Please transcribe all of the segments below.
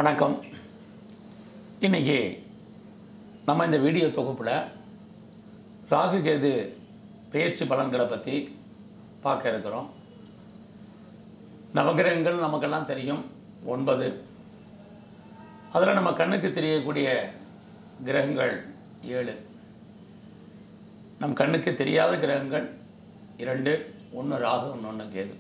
வணக்கம். இன்றைக்கி நம்ம இந்த வீடியோ தொகுப்பில் ராகு கேது பெயர்ச்சி பலன்களை பற்றி பார்க்க இருக்கிறோம். நவகிரகங்கள் நமக்கெல்லாம் தெரியும் 9. அதில் நம்ம கண்ணுக்கு தெரியக்கூடிய கிரகங்கள் 7. நம் கண்ணுக்கு தெரியாத கிரகங்கள் 2, ஒன்று ராகு, இன்னொன்று கேது.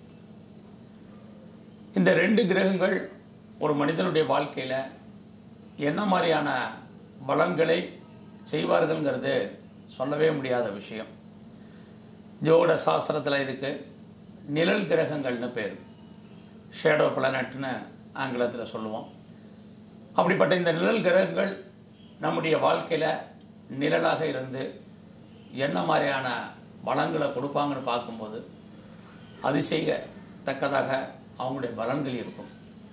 இந்த 2 கிரகங்கள் ஒரு மனிதனுடைய வாழ்க்கையில் என்ன மாதிரியான பலன்களை செய்வார்கள்ங்கிறது சொல்லவே முடியாத விஷயம். ஜோட சாஸ்திரத்தில் இதுக்கு நிழல் கிரகங்கள்னு பேர், ஷேடோ பிளானட்னு ஆங்கிலத்தில் சொல்லுவோம். அப்படிப்பட்ட இந்த நிழல் கிரகங்கள் நம்முடைய வாழ்க்கையில் நிழலாக இருந்து என்ன மாதிரியான பலன்களை கொடுப்பாங்கன்னு பார்க்கும்போது அதிசயத்தக்கதாக அவங்களுடைய பலன்கள் இருக்கும்.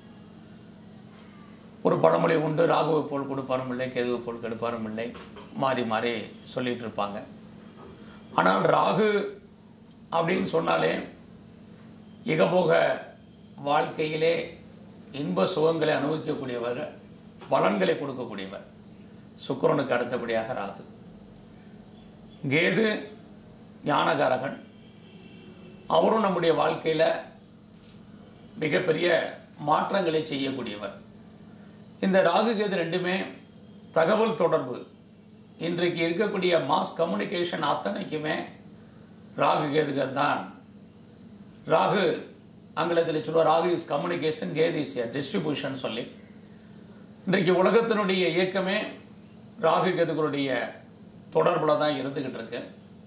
ஒரு பழமொழி உண்டு, ராகுவை போல் கொடுப்பாரும் இல்லை, கேதுவை போல் கெடுப்பாரும் இல்லை, மாறி மாறி சொல்லிகிட்டு இருப்பாங்க. ஆனால் ராகு அப்படின்னு சொன்னாலே இகபோக வாழ்க்கையிலே இன்ப சுகங்களை அனுபவிக்கக்கூடியவர், பலன்களை கொடுக்கக்கூடியவர். சுக்கிரனுக்கு அடுத்தபடியாக ராகு. கேது ஞானகாரகன், அவரும் நம்முடைய வாழ்க்கையில் மிகப்பெரிய மாற்றங்களை செய்யக்கூடியவர். இந்த ராகு கேது ரெண்டுமே தகவல் தொடர்பு, இன்றைக்கு இருக்கக்கூடிய மாஸ் கம்யூனிகேஷன் அத்தனைக்குமே ராகு கேதுகள் தான். ராகு ஆங்கிலத்தில் சொல்லுவார், Rahu is communication, Ketu is distribution சொல்லி. இன்றைக்கு உலகத்தினுடைய இயக்கமே ராகு கேதுகளுடைய தொடர்பில் தான் இருந்துக்கிட்டு இருக்கு.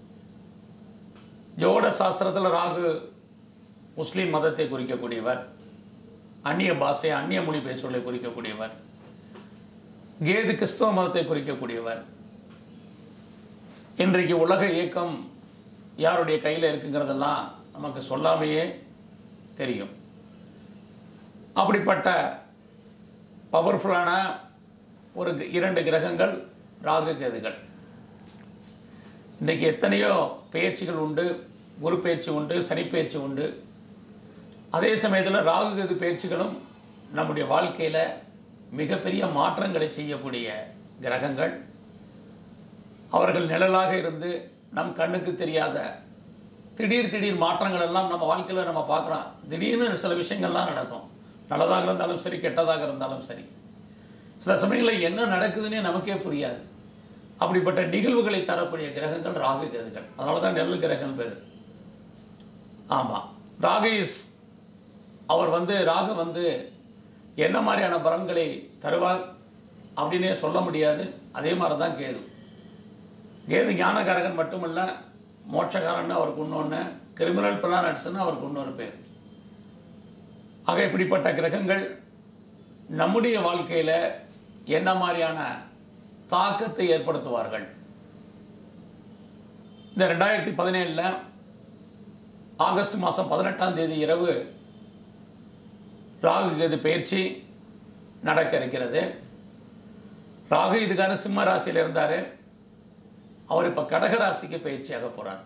ஜோட சாஸ்திரத்தில் ராகு முஸ்லீம் மதத்தை குறிக்கக்கூடியவர், அந்நிய பாஷை அந்நிய மொழி பேசுவதை குறிக்கக்கூடியவர். கேது கிறிஸ்தவ மதத்தை குறிக்கக்கூடியவர். இன்றைக்கு உலக இயக்கம் யாருடைய கையில் இருக்குங்கிறதெல்லாம் நமக்கு சொல்லாமையே தெரியும். அப்படிப்பட்ட பவர்ஃபுல்லான ஒரு 2 கிரகங்கள் ராகு கேதுகள். இன்றைக்கு எத்தனையோ பெயர்ச்சிகள் உண்டு, குரு பெயர்ச்சி உண்டு, சனி பெயர்ச்சி உண்டு. அதே சமயத்தில் ராகு கேது பயிற்சிகளும் நம்முடைய வாழ்க்கையில் மிகப்பெரிய மாற்றங்களை செய்யக்கூடிய கிரகங்கள். அவர்கள் நிழலாக இருந்து நம் கண்ணுக்கு தெரியாத திடீர் மாற்றங்கள் எல்லாம் நம்ம வாழ்க்கையில் நம்ம பார்க்குறோம். திடீர்னு சில விஷயங்கள்லாம் நடக்கும், நல்லதாக இருந்தாலும் சரி, கெட்டதாக இருந்தாலும் சரி. சில சமயங்களில் என்ன நடக்குதுன்னே நமக்கே புரியாது. அப்படிப்பட்ட நிகழ்வுகளை தரக்கூடிய கிரகங்கள் ராகு கேதுகள். அதனால தான் நிழல் கிரகங்கள் பேர். ஆமாம், ராகு என்ன மாதிரியான பலன்களை தருவார் அப்படின்னே சொல்ல முடியாது. அதே மாதிரி தான் கேது. கேது ஞானகாரகன் மட்டுமல்ல, மோட்சகாரன் அவருக்கு இன்னொன்று, கிரிமினல் பிளானட்ஸ்னு அவருக்கு இன்னொரு பேர். ஆக இப்படிப்பட்ட கிரகங்கள் நம்முடைய வாழ்க்கையில் என்ன மாதிரியான தாக்கத்தை ஏற்படுத்துவார்கள்? இந்த 2017 ஆகஸ்ட் மாதம் 18ஆம் தேதி இரவு ராகு கேது பயிற்சி நடக்க இருக்கிறது. ராகு இதுக்கான சிம்ம ராசியில் இருந்தார், அவர் இப்போ கடக ராசிக்கு பயிற்சியாக போகிறார்.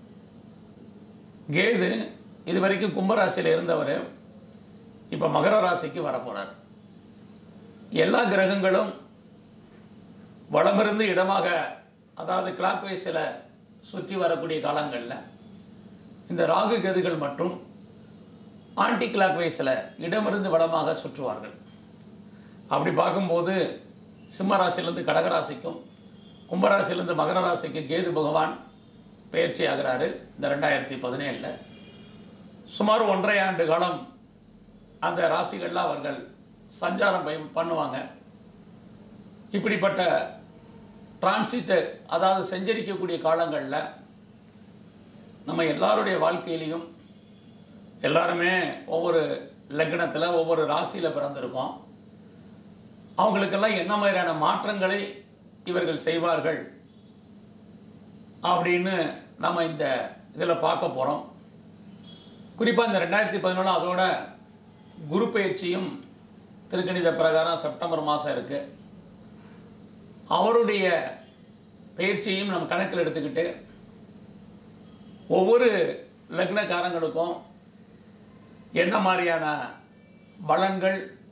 கேது இதுவரைக்கும் கும்பராசியில் இருந்தவர் இப்போ மகர ராசிக்கு வரப்போகிறார். எல்லா கிரகங்களும் வலமிருந்து இடமாக, அதாவது கிளாக் வைஸில் சுற்றி வரக்கூடிய காலங்களில் இந்த ராகு கேதுகள் மற்றும் ஆன்டி கிளாக் வைஸில் இடமிருந்து வலமாக சுற்றுவார்கள். அப்படி பார்க்கும்போது சிம்ம ராசியிலிருந்து கடகராசிக்கும் கும்பராசியிலிருந்து மகர ராசிக்கு கேது பகவான் பயிற்சி ஆகிறாரு. இந்த 2017 சுமார் 1.5 ஆண்டு காலம் அந்த ராசிகளில் அவர்கள் சஞ்சாரம் பண்ணுவாங்க. இப்படிப்பட்ட டிரான்சிட்டு, அதாவது சஞ்சரிக்கக்கூடிய காலங்களில் நம்ம எல்லாருடைய வாழ்க்கையிலையும் எல்லாருமே ஒவ்வொரு லக்னத்தில் ஒவ்வொரு ராசியில் பிறந்திருக்கோம். அவங்களுக்கெல்லாம் என்ன மாதிரியான மாற்றங்களை இவர்கள் செய்வார்கள் அப்படின்னு நம்ம இந்த இதில் பார்க்க போகிறோம். குறிப்பாக இந்த 2017 அதோட குரு பயிற்சியும் திருக்கணித பிரகாரம் செப்டம்பர் மாதம் இருக்குது. அவருடைய பயிற்சியையும் நம்ம கணக்கில் எடுத்துக்கிட்டு ஒவ்வொரு லக்னக்காரங்களுக்கும் என்ன மாதிரியான பலன்கள்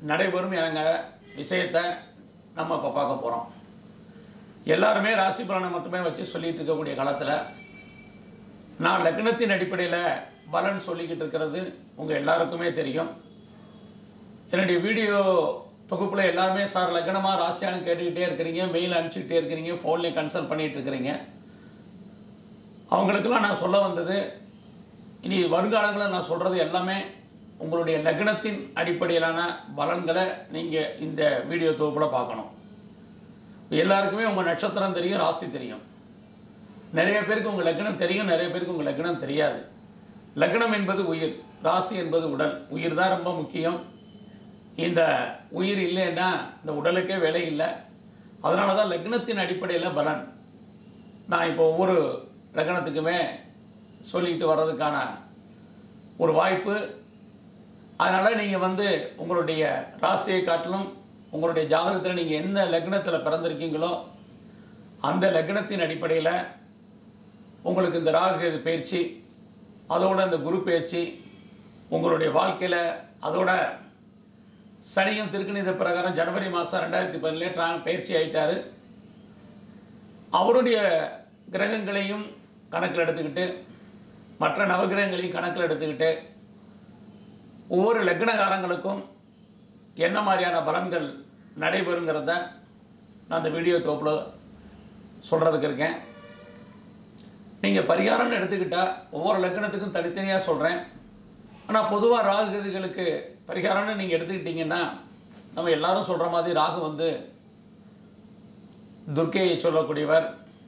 நடைபெறும் என்கிற விஷயத்தை நம்ம இப்போ பார்க்க போகிறோம். எல்லாருமே ராசி பலனை மட்டுமே வச்சு சொல்லிகிட்டு இருக்கக்கூடிய காலத்தில் நான் லக்னத்தின் அடிப்படையில் பலன் சொல்லிக்கிட்டு இருக்கிறது உங்கள் எல்லாருக்குமே தெரியும். என்னுடைய வீடியோ தொகுப்பில் எல்லாருமே சார் லக்னமாக ராசியானு கேட்டுக்கிட்டே இருக்கிறீங்க, மெயில் அனுப்பிச்சிக்கிட்டே இருக்கிறீங்க, ஃபோன்லேயே கன்சல்ட் பண்ணிகிட்டு இருக்கிறீங்க. அவங்களுக்கெல்லாம் நான் சொல்ல வந்தது, இனி வருங்காலங்களில் நான் சொல்கிறது எல்லாமே உங்களுடைய லக்னத்தின் அடிப்படையிலான பலன்களை நீங்கள் இந்த வீடியோ தொகுப்பில் பார்க்கணும். எல்லாருக்குமே உங்கள் நட்சத்திரம் தெரியும், ராசி தெரியும். நிறைய பேருக்கு உங்கள் லக்னம் தெரியும், நிறைய பேருக்கு உங்கள் லக்னம் தெரியாது. லக்னம் என்பது உயிர், ராசி என்பது உடல். உயிர் தான் ரொம்ப முக்கியம். இந்த உயிர் இல்லைன்னா இந்த உடலுக்கே வேலை இல்லை. அதனால தான் லக்னத்தின் அடிப்படையில் பலன் நான் இப்போ ஒவ்வொரு லக்னத்துக்குமே சொல்லிக்கிட்டு வர்றதுக்கான ஒரு வாய்ப்பு. அதனால் நீங்கள் உங்களுடைய ராசியை காட்டிலும் உங்களுடைய ஜாதகத்தில் நீங்கள் எந்த லக்னத்தில் பிறந்திருக்கீங்களோ அந்த லக்னத்தின் அடிப்படையில் உங்களுக்கு இந்த ராகு பயிற்சி, அதோட இந்த குரு பயிற்சி, உங்களுடைய வாழ்க்கையில் அதோட சனியும் திருக்கணித பிரகாரம் ஜனவரி மாதம் 2017 பயிற்சி ஆகிட்டார். அவருடைய கிரகங்களையும் கணக்கில் எடுத்துக்கிட்டு மற்ற நவகிரகங்களையும் கணக்கில் எடுத்துக்கிட்டு ஒவ்வொரு லக்னகாரங்களுக்கும் என்ன மாதிரியான பலன்கள் நடைபெறுங்கிறத நான் இந்த வீடியோ தொகுப்பில் சொல்கிறதுக்கு இருக்கேன். நீங்கள் பரிகாரம்னு எடுத்துக்கிட்டால் ஒவ்வொரு லக்னத்துக்கும் தனித்தனியாக சொல்கிறேன். ஆனால் பொதுவாக ராகு கதிகளுக்கு பரிகாரம்னு நீங்கள் எடுத்துக்கிட்டிங்கன்னா நம்ம எல்லாரும் சொல்கிற மாதிரி ராகு துர்க்கையை சொல்லக்கூடியவர்,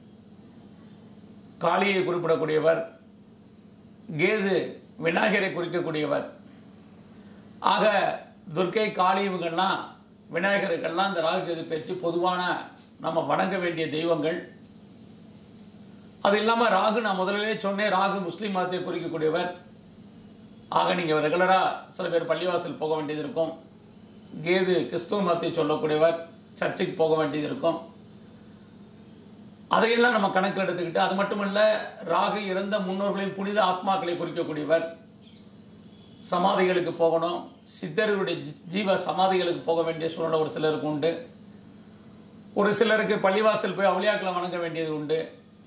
காளியை குறிப்பிடக்கூடியவர், கேது விநாயகரை குறிக்கக்கூடியவர். ஆக துர்க்கை, காளி இவங்கள்லாம் விநாயகருக்கெல்லாம் இந்த ராகு கேது பயிற்சி பொதுவான நம்ம வணங்க வேண்டிய தெய்வங்கள். அது இல்லாமல் ராகு, நான் முதலிலே சொன்னேன், ராகு முஸ்லீம் மதத்தை குறிக்கக்கூடியவர். ஆக நீங்கள் ரெகுலராக சில பேர் பள்ளிவாசல் போக வேண்டியது இருக்கும். கேது கிறிஸ்துவ மதத்தை சொல்லக்கூடியவர், சர்ச்சுக்கு போக வேண்டியது இருக்கும். அதையெல்லாம் நம்ம கணக்கில் எடுத்துக்கிட்டு, அது மட்டுமல்ல ராகு இறந்த முன்னோர்களின் புனித ஆத்மாக்களை குறிக்கக்கூடியவர். சமாதிகளுக்கு போகணும், சித்தர்களுடைய ஜீவ சமாதிகளுக்கு போக வேண்டிய சூழ்நிலை ஒரு சிலருக்கு உண்டு. ஒரு சிலருக்கு பள்ளிவாசல் போய் அவுளியாக்களை வணங்க வேண்டியது உண்டு.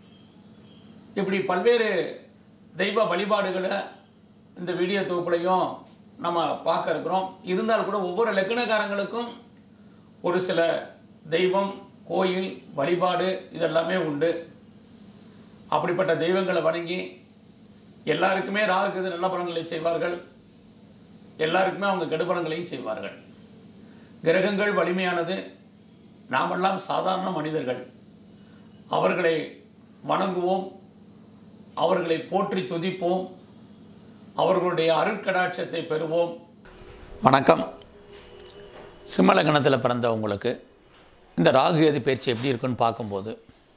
இப்படி பல்வேறு தெய்வ வழிபாடுகளை இந்த வீடியோ தொகுப்புலையும் நம்ம பார்க்க இருக்கிறோம். இருந்தால் கூட ஒவ்வொரு லக்னக்காரங்களுக்கும் ஒரு சில தெய்வம், கோயில், வழிபாடு இதெல்லாமே உண்டு. அப்படிப்பட்ட தெய்வங்களை வணங்கி எல்லாருக்குமே ராகு நல்ல பலன்களை செய்வார்கள், எல்லாருக்குமே அவங்க கெடுபலங்களையும் செய்வார்கள். கிரகங்கள் வலிமையானது, நாமெல்லாம் சாதாரண மனிதர்கள். அவர்களை வணங்குவோம், அவர்களை போற்றி துதிப்போம், அவர்களுடைய அருட்கடாட்சத்தை பெறுவோம். வணக்கம். சிம்ம லக்னத்தில் பிறந்த உங்களுக்கு இந்த ராகு கேது பயிற்சி எப்படி இருக்குன்னு பார்க்கும்போது,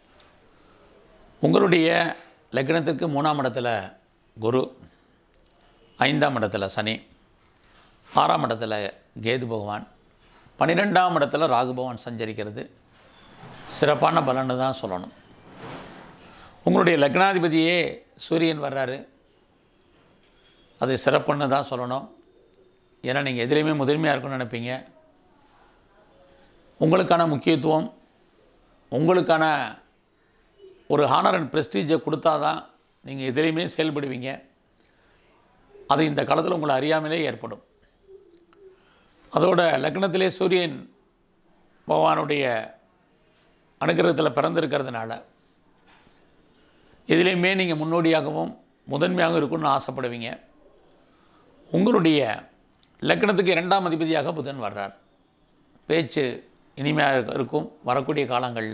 உங்களுடைய லக்னத்திற்கு 3ஆம் இடத்துல குரு, 5ஆம் இடத்துல சனி, 6ஆம் இடத்துல கேது பகவான், 12ஆம் இடத்துல ராகு பகவான் சஞ்சரிக்கிறது சிறப்பான பலன்னு தான் சொல்லணும். உங்களுடைய லக்னாதிபதியே சூரியன் வர்றாரு, அது சிறப்புன்னு தான் சொல்லணும். ஏன்னா நீங்கள் எதுலேயுமே முதன்மையாக இருக்குன்னு நினைப்பீங்க. உங்களுக்கான முக்கியத்துவம், உங்களுக்கான ஒரு ஹானர் அண்ட் ப்ரெஸ்டீஜை கொடுத்தா தான் நீங்கள் எதுலேயுமே செயல்படுவீங்க. அது இந்த காலத்தில் உங்களை அறியாமலே ஏற்படும். அதோட லக்னத்திலே சூரியன் பகவானுடைய அனுகிரகத்தில் பிறந்திருக்கிறதுனால எதுலேயுமே நீங்கள் முன்னோடியாகவும் முதன்மையாகவும் இருக்குன்னு ஆசைப்படுவீங்க. உங்களுடைய லக்னத்துக்கு 2ஆம் அதிபதியாக புதன் வர்றார். பேச்சு இனிமையாக இருக்கும். வரக்கூடிய காலங்களில்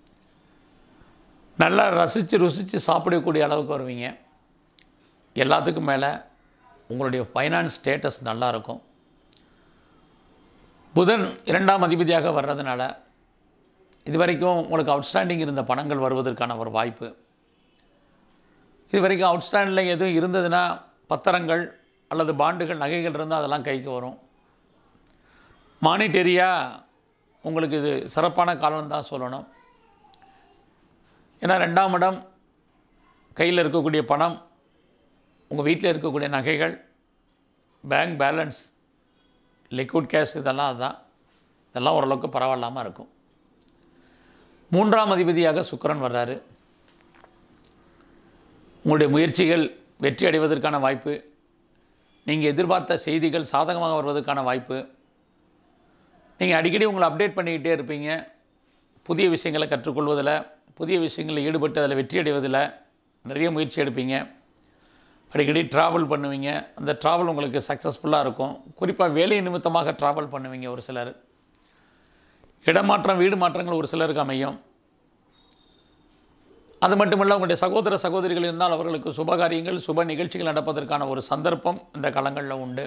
நல்லா ரசித்து ருசித்து சாப்பிடக்கூடிய அளவுக்கு வருவீங்க. எல்லாத்துக்கும் மேலே உங்களுடைய ஃபைனான்ஸ் ஸ்டேட்டஸ் நல்லாயிருக்கும். புதன் 2ஆம் அதிபதியாக வர்றதுனால இது வரைக்கும் உங்களுக்கு அவுட்ஸ்டாண்டிங் இருந்த பணங்கள் வருவதற்கான ஒரு வாய்ப்பு. இது வரைக்கும் அவுட்ஸ்டாண்டில் எதுவும் இருந்ததுன்னா பத்திரங்கள் அல்லது பாண்டுகள், நகைகள் இருந்தால் அதெல்லாம் கைக்கு வரும். மானிட்டரியாக உங்களுக்கு இது சிறப்பான காலம் தான் சொல்லணும். ஏன்னா 2ஆம் இடம் கையில் இருக்கக்கூடிய பணம், உங்கள் வீட்டில் இருக்கக்கூடிய நகைகள், பேங்க் பேலன்ஸ், லிக்விட் கேஷ் இதெல்லாம் ஓரளவுக்கு பரவாயில்லாமல் இருக்கும். 3ஆம் அதிபதியாக சுக்கிரன் வர்றாரு. உங்களுடைய முயற்சிகள் வெற்றி அடைவதற்கான வாய்ப்பு, நீங்கள் எதிர்பார்த்த செய்திகள் சாதகமாக வருவதற்கான வாய்ப்பு, நீங்கள் அடிக்கடி உங்களை அப்டேட் பண்ணிக்கிட்டே இருப்பீங்க. புதிய விஷயங்களை கற்றுக்கொள்வதில், புதிய விஷயங்களில் ஈடுபட்டு அதில் வெற்றி அடைவதில் நிறைய முயற்சி எடுப்பீங்க. அடிக்கடி ட்ராவல் பண்ணுவீங்க. அந்த ட்ராவல் உங்களுக்கு சக்ஸஸ்ஃபுல்லாக இருக்கும். குறிப்பாக வேலை நிமித்தமாக ட்ராவல் பண்ணுவீங்க. ஒரு சிலர் இடமாற்றம், வீடு மாற்றங்கள் ஒரு சிலருக்கு அமையும். அது மட்டுமல்ல, உங்களுடைய சகோதர சகோதரிகள் இருந்தால் அவர்களுக்கு சுபகாரியங்கள், சுப நிகழ்ச்சிகள் நடப்பதற்கான ஒரு சந்தர்ப்பம் இந்த காலங்களில் உண்டு.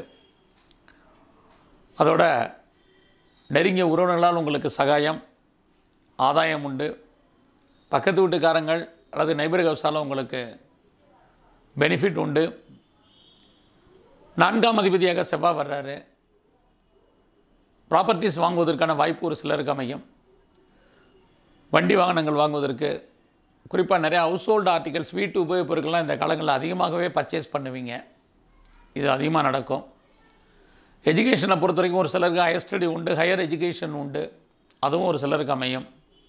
அதோட நெருங்கிய உறவினர்களால் உங்களுக்கு சகாயம், ஆதாயம் உண்டு. பக்கத்து வீட்டுக்காரங்கள் அல்லது நைபர் ஹவுஸால் உங்களுக்கு பெனிஃபிட் உண்டு. 4ஆம் அதிபதியாக செவ்வாய் வர்றாரு. ப்ராப்பர்ட்டிஸ் வாங்குவதற்கான வாய்ப்பு ஒரு சிலருக்கு அமையும். வண்டி வாகனங்கள் வாங்குவதற்கு, குறிப்பாக நிறையா ஹவுஸ் ஹோல்டு ஆர்டிகல்ஸ், வீட்டு உபயோகப் பொருட்கள்லாம் இந்த காலங்களில் அதிகமாகவே பர்ச்சேஸ் பண்ணுவீங்க. இது அதிகமாக நடக்கும். எஜுகேஷனை பொறுத்த வரைக்கும் ஒரு சிலருக்கு ஹையர் ஸ்டடி உண்டு, ஹையர் எஜுகேஷன் உண்டு. அதுவும் ஒரு சிலருக்கு அமையும்.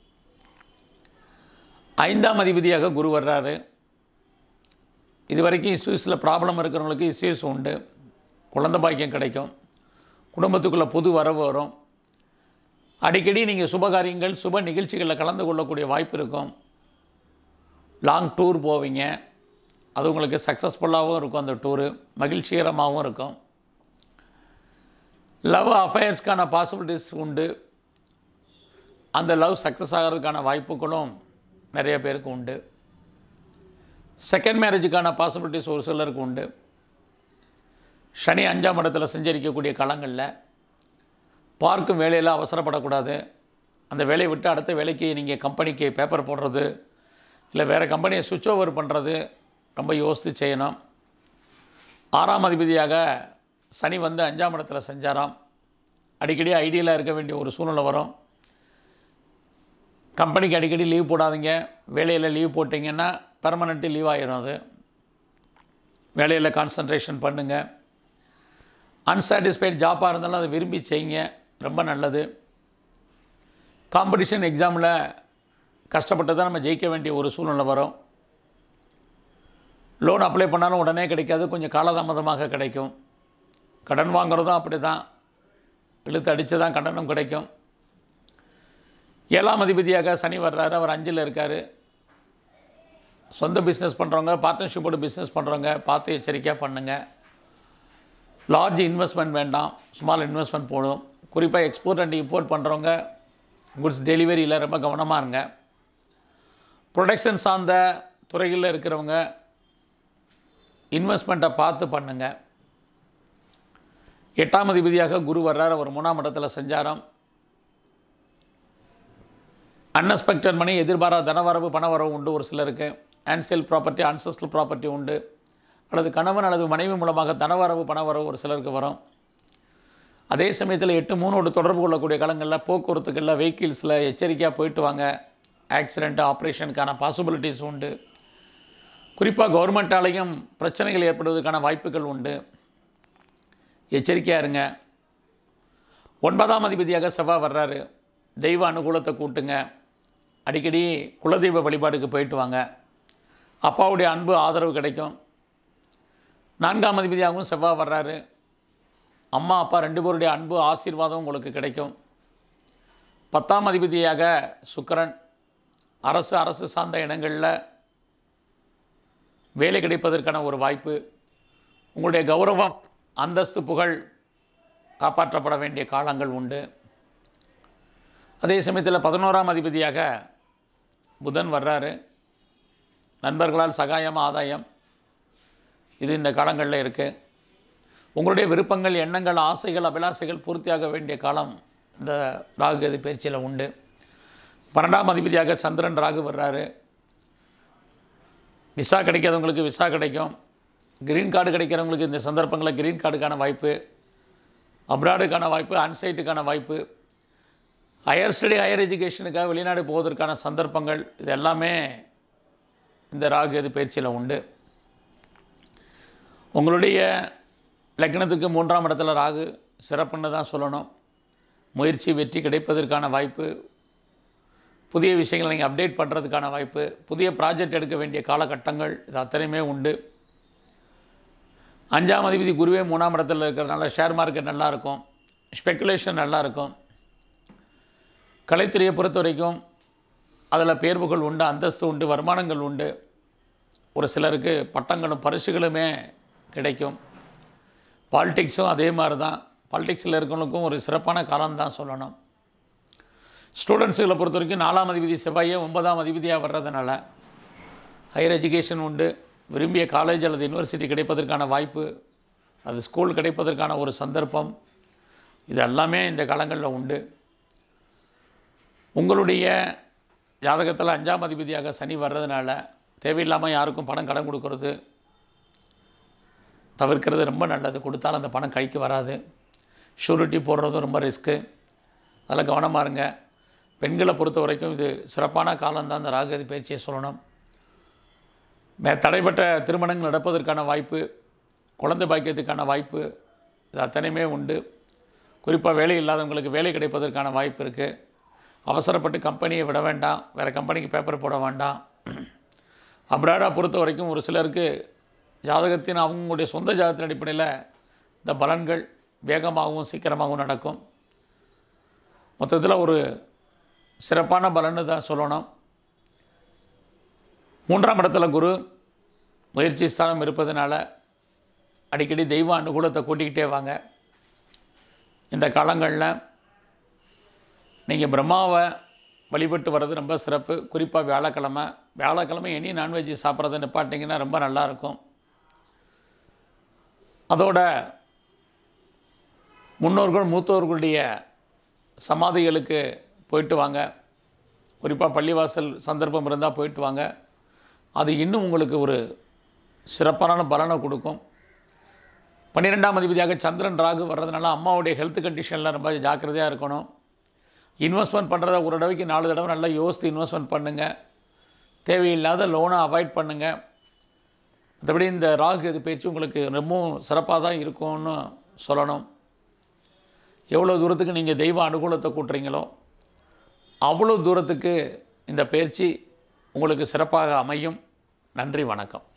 5ஆம் அதிபதியாக குரு வர்றாரு. இது வரைக்கும் இஷ்யூஸில் ப்ராப்ளம் இருக்கிறவங்களுக்கு இஷ்யூஸ் உண்டு. குழந்தை பாக்கியம் கிடைக்கும். குடும்பத்துக்குள்ளே புது வரவு வரும். அடிக்கடி நீங்கள் சுபகாரியங்கள், சுப நிகழ்ச்சிகளில் கலந்து கொள்ளக்கூடிய வாய்ப்பு இருக்கும். லாங் டூர் போவீங்க. அது உங்களுக்கு சக்ஸஸ்ஃபுல்லாகவும் இருக்கும். அந்த டூரு மகிழ்ச்சிகரமாகவும் இருக்கும். லவ் அஃபேர்ஸ்க்கான பாசிபிலிட்டிஸ் உண்டு. அந்த லவ் சக்ஸஸ் ஆகிறதுக்கான வாய்ப்புகளும் நிறைய பேருக்கு உண்டு. செகண்ட் மேரேஜுக்கான பாசிபிலிட்டிஸ் ஒரு சிலருக்கு உண்டு. சனி 5ஆம் இடத்துல சஞ்சரிக்கக்கூடிய காலங்களில் பார்க்கும் வேலையில் அவசரப்படக்கூடாது. அந்த வேலையை விட்டு அடுத்த வேலைக்கு நீங்கள் கம்பெனிக்கு பேப்பர் போடுறது, இல்லை வேறு கம்பெனியை சுவிட்ச் ஓவர் பண்ணுறது ரொம்ப யோசித்து செய்யணும். 6ஆம் அதிபதியாக சனி வந்து 5ஆம் இடத்துல செஞ்சாராம். அடிக்கடி ஐடியலாக இருக்க வேண்டிய ஒரு சூழ்நிலை வரும். கம்பெனிக்கு அடிக்கடி லீவ் போடாதீங்க. வேலையில் லீவ் போட்டிங்கன்னா பெர்மனெண்ட்டு லீவ் ஆகிடும். அது வேலையில் கான்சன்ட்ரேஷன் பண்ணுங்கள். அன்சாட்டிஸ்ஃபைட் ஜாப்பாக இருந்தாலும் அதை விரும்பி செய்யுங்க. ரொம்ப நல்லது. காம்படிஷன் எக்ஸாமில் கஷ்டப்பட்டு தான் நம்ம ஜெயிக்க வேண்டிய ஒரு சூழ்நிலை வரும். லோன் அப்ளை பண்ணாலும் உடனே கிடைக்காது, கொஞ்சம் காலதாமதமாக கிடைக்கும். கடன் வாங்குறதும் அப்படி தான், இழுத்து அடித்து தான் கடனும் கிடைக்கும். 7ஆம் அதிபதியாக சனி வர்றாரு. அவர் 5ல் இருக்கார். சொந்த பிஸ்னஸ் பண்ணுறவங்க, பார்ட்னர்ஷிப்போடு பிஸ்னஸ் பண்ணுறவங்க பார்த்து எச்சரிக்கையாக பண்ணுங்கள். லார்ஜ் இன்வெஸ்ட்மெண்ட் வேண்டாம், ஸ்மால் இன்வெஸ்ட்மெண்ட் போடும். குறிப்பாக எக்ஸ்போர்ட் அண்ட் இம்போர்ட் பண்ணுறவங்க குட்ஸ் டெலிவரியில் ரொம்ப கவனமாக இருங்க. ப்ரொடக்ஷன் சார்ந்த துறைகளில் இருக்கிறவங்க இன்வெஸ்ட்மெண்ட்டை பார்த்து பண்ணுங்கள். 8ஆம் அதிபதியாக குரு வர்றார். அவர் 3ஆம் இடத்துல சஞ்சாரம். அன்எக்ஸ்பெக்டட் மணி, எதிர்பாராத தனவரவு, பணவரவு உண்டு. ஒரு சிலருக்கு ஆன்சியல் ப்ராப்பர்ட்டி, அன்செஸ்ட்ரல் ப்ராப்பர்ட்டி உண்டு. அல்லது கணவன் அல்லது மனைவி மூலமாக தனவரவு, பணவரவு ஒரு சிலருக்கு வரும். அதே சமயத்தில் 8-3 தொடர்பு கொள்ளக்கூடிய காலங்களில் போக்குவரத்துகளில், வெஹிக்கிள்ஸில் எச்சரிக்கையாக போயிட்டு வாங்க. ஆக்சிடென்ட், ஆப்ரேஷனுக்கான பாசிபிலிட்டிஸ் உண்டு. குறிப்பாக கவர்மெண்ட்டாலேயும் பிரச்சனைகள் ஏற்படுவதற்கான வாய்ப்புகள் உண்டு. எச்சரிக்கையாக இருங்க. 9ஆம் அதிபதியாக செவ்வாய் வர்றாரு. தெய்வ அனுகூலத்தை கூட்டுங்க. அடிக்கடி குலதெய்வ வழிபாடுக்கு போயிட்டு வாங்க. அப்பாவுடைய அன்பு, ஆதரவு கிடைக்கும். 4ஆம் அதிபதியாகவும் செவ்வாய் வர்றாரு. அம்மா அப்பா 2 பேருடைய அன்பு, ஆசீர்வாதம் உங்களுக்கு கிடைக்கும். 10ஆம் அதிபதியாக சுக்கிரன். அரசு சார்ந்த இடங்களில் வேலை கிடைப்பதற்கான ஒரு வாய்ப்பு. உங்களுடைய கௌரவம், அந்தஸ்து, புகழ் காப்பாற்றப்பட வேண்டிய காலங்கள் உண்டு. அதே சமயத்தில் 11ஆம் அதிபதியாக புதன் வர்றாரு. நண்பர்களால் சகாயம், ஆதாயம் இது இந்த காலங்களில் இருக்குது. உங்களுடைய விருப்பங்கள், எண்ணங்கள், ஆசைகள், அபிலாசைகள் பூர்த்தியாக வேண்டிய காலம் இந்த ராகு கேது பயிற்சியில் உண்டு. 12ஆம் அதிபதியாக சந்திரன் ராகு வர்றாரு. விசா கிடைக்காதவங்களுக்கு விசா கிடைக்கும். கிரீன் கார்டு கிடைக்கிறவங்களுக்கு இந்த சந்தர்ப்பங்களில் கிரீன் கார்டுக்கான வாய்ப்பு, அப்ராடுக்கான வாய்ப்பு, அன்சைட்டுக்கான வாய்ப்பு, ஹையர் ஸ்டடி, ஹையர் எஜுகேஷனுக்காக வெளிநாடு போவதற்கான சந்தர்ப்பங்கள், இது எல்லாமே இந்த ராகு கேது பயிற்சியில் உண்டு. உங்களுடைய லக்னத்துக்கு 3ஆம் இடத்துல ராகு, சிறப்புன்னு தான் சொல்லணும். முயற்சி வெற்றி கிடைப்பதற்கான வாய்ப்பு, புதிய விஷயங்களை நீங்கள் அப்டேட் பண்ணுறதுக்கான வாய்ப்பு, புதிய ப்ராஜெக்ட் எடுக்க வேண்டிய காலகட்டங்கள் இது அத்தனையுமே உண்டு. 5ஆம் அதிபதி குருவே 3ஆம் இடத்துல இருக்கிறதுனால ஷேர் மார்க்கெட் நல்லாயிருக்கும், ஸ்பெக்குலேஷன் நல்லாயிருக்கும். கலைத்துறையை பொறுத்த வரைக்கும் அதில் பேர்வுகள் உண்டு, அந்தஸ்து உண்டு, வருமானங்கள் உண்டு. ஒரு சிலருக்கு பட்டங்களும் பரிசுகளுமே கிடைக்கும். பாலிடிக்ஸும் அதே மாதிரி தான். பாலிடிக்ஸில் இருக்கிறவங்களுக்கும் ஒரு சிறப்பான காலம்தான் சொல்லணும். ஸ்டூடெண்ட்ஸுகளை பொறுத்த வரைக்கும் 4ஆம் அதிபதி செவ்வாயே 9ஆம் அதிபதியாக வர்றதுனால ஹையர் எஜுகேஷன் உண்டு. விரும்பிய காலேஜ் அல்லது யூனிவர்சிட்டி கிடைப்பதற்கான வாய்ப்பு, அது ஸ்கூல் கிடைப்பதற்கான ஒரு சந்தர்ப்பம், இது எல்லாமே இந்த காலங்களில் உண்டு. உங்களுடைய ஜாதகத்தில் 5ஆம் அதிபதியாக சனி வர்றதுனால தேவையில்லாமல் யாருக்கும் பணம் கடன் கொடுக்கறது தவிர்க்கிறது ரொம்ப நல்லது. கொடுத்தாலும் அந்த பணம் கைக்கு வராது. ஷூரிட்டி போடுறதும் ரொம்ப ரிஸ்க்கு, அதில் கவனமாக இருங்க. பெண்களை பொறுத்த வரைக்கும் இது சிறப்பான காலம்தான் இந்த ராகு பயிற்சியை சொல்லணும். தடைப்பட்ட திருமணங்கள் நடப்பதற்கான வாய்ப்பு, குழந்தை பாக்கியத்துக்கான வாய்ப்பு, இது அத்தனையுமே உண்டு. குறிப்பாக வேலை இல்லாதவங்களுக்கு வேலை கிடைப்பதற்கான வாய்ப்பு இருக்குது. அவசரப்பட்டு கம்பெனியை விட வேண்டாம், வேறு கம்பெனிக்கு பேப்பர் போட வேண்டாம். அப்ராடாக பொறுத்த வரைக்கும் ஒரு சிலருக்கு ஜாதகத்தின் அவங்களுடைய சொந்த ஜாதகத்தின் அடிப்படையில் இந்த பலன்கள் வேகமாகவும் சீக்கிரமாகவும் நடக்கும். மொத்தத்தில் ஒரு சிறப்பான பலன்னு தான் சொல்லணும். 3ஆம் இடத்துல குரு முயற்சி ஸ்தானம் இருப்பதனால அடிக்கடி தெய்வ அனுகூலத்தை கூட்டிக்கிட்டே வாங்க. இந்த காலங்களில் நீங்கள் பிரம்மாவை வழிபட்டு வர்றது ரொம்ப சிறப்பு. குறிப்பாக வியாழக்கிழமை எனி நான்வெஜ் சாப்பிட்றத நிப்பாட்டிங்கன்னா ரொம்ப நல்லாயிருக்கும். அதோட முன்னோர்கள் மூத்தோர்களுடைய சமாதிகளுக்கு போயிட்டு வாங்க. குறிப்பாக பள்ளிவாசல் சந்தர்ப்பம் இருந்தால் போயிட்டு வாங்க. அது இன்னும் உங்களுக்கு ஒரு சிறப்பான பலனை கொடுக்கும். 12ஆம் அதிபதியாக சந்திரன் ராகு வர்றதுனால அம்மாவுடைய ஹெல்த் கண்டிஷனில் ரொம்ப ஜாக்கிரதையாக இருக்கணும். இன்வெஸ்ட்மெண்ட் பண்ணுறத ஒரு தடவைக்கு 4 தடவை நல்லா யோசித்து இன்வெஸ்ட்மெண்ட் பண்ணுங்கள். தேவையில்லாத லோனை அவாய்ட் பண்ணுங்கள். மற்றபடி இந்த ராகு இது பயிற்சி உங்களுக்கு ரொம்பவும் சிறப்பாக தான் இருக்கும்னு சொல்லணும். எவ்வளோ தூரத்துக்கு நீங்கள் தெய்வ அனுகூலத்தை கூட்டுறீங்களோ அவ்வளோ தூரத்துக்கு இந்த பயிற்சி உங்களுக்கு சிறப்பாக அமையும். நன்றி, வணக்கம்.